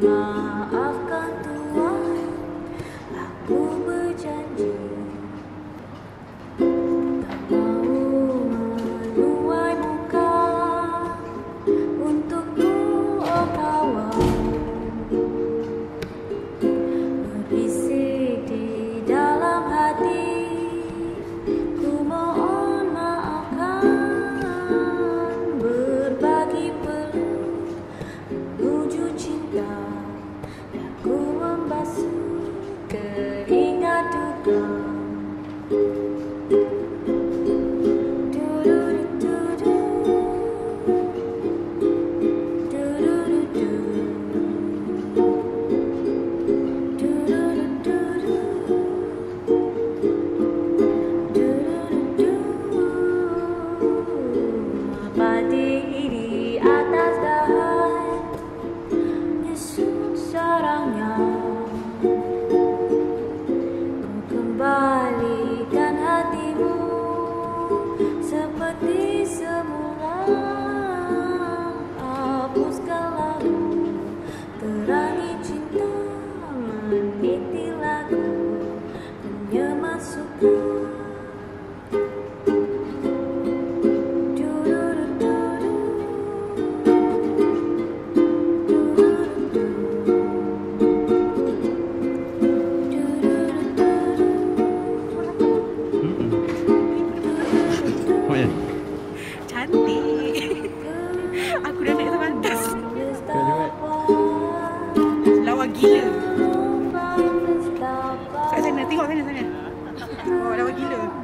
Maafkan Tuhan, aku berjanji tak mau menuai muka untukmu, oh kawan. Berbisik di dalam hati, ku mohon maafkan. Berbagi peluk menuju cinta, aku membasuh keringat duka. Berdiri di atas dahan, nyesut sarangnya, ku kembalikan hatimu seperti semula. Hapuskan lalu, terangi cinta, meniti lagu, menyemai suka. Cantik. Aku dah naik sampai atas. Lawa gila. Kat sana, tengok sana. Oh, lawa gila.